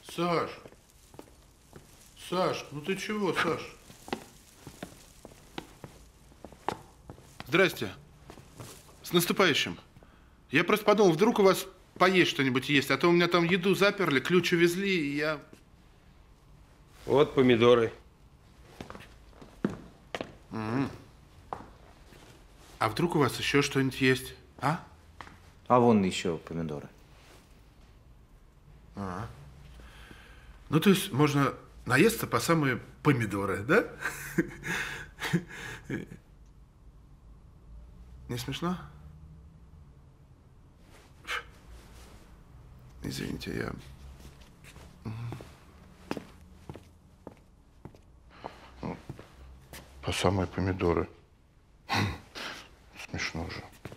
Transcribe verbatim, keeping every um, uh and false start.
Саш! Саш, ну ты чего, Саш? Здрасте. С наступающим. Я просто подумал, вдруг у вас поесть что-нибудь есть, а то у меня там еду заперли, ключ увезли, и я… Вот помидоры. М-м. А вдруг у вас еще что-нибудь есть, а? А вон еще помидоры. А. Ну, то есть можно наесться по самые помидоры, да? Не смешно? Извините, я… По самые помидоры. Смешно же.